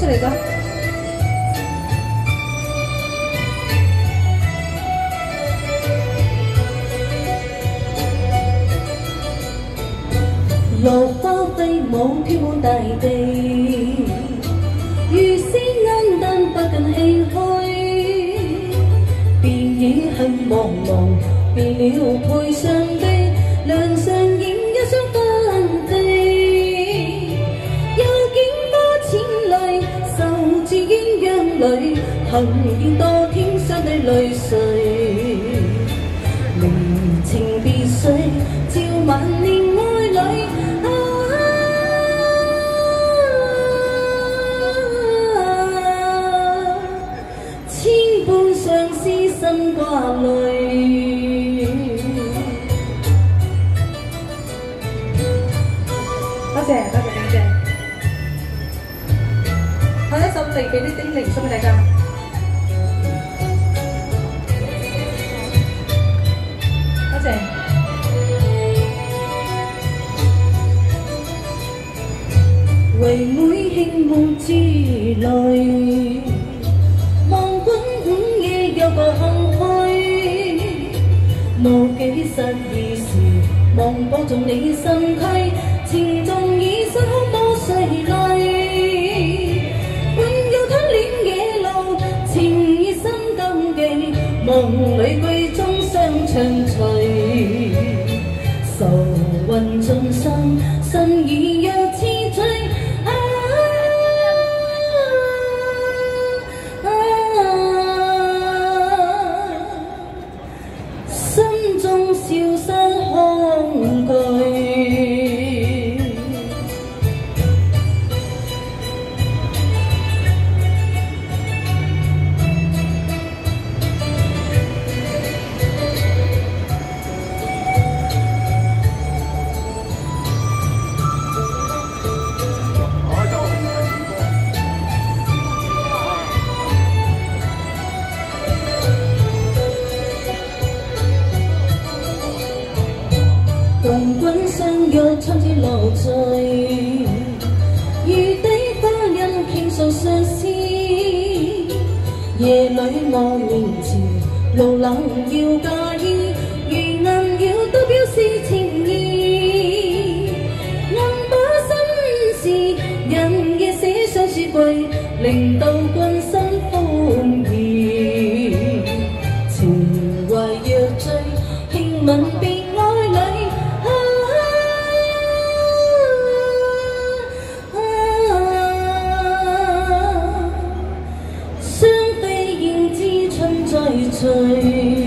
出嚟㗎。 落花飛舞飄滿大地，如詩黯淡不近唏噓，便已去茫茫，變了配上的梁上演一雙分飛，又見花濺淚，受住鴛鴦淚，幸見多天相對淚水，離情別緒，照萬年愛侶。心掛淚。 多謝多謝多謝。下一首嚟俾啲叮嚀送俾大家。多謝。 唯每輕滿珠淚。有個空虛，無幾失意時，望播中你身軀，情縱已失空無誰淚。半有貪戀野路，情意心禁忌，夢裏句中相唱隨。愁雲盡生，心已若痴醉。消失恐懼。同君相約春天落醉，如滴花印傾訴相思。夜裏我面前，路冷要嫁衣，如銀繞都表示情意。暗把心事，人夜寫上書櫃，令到君心歡意。情懷若醉，輕吻別愛侶。追。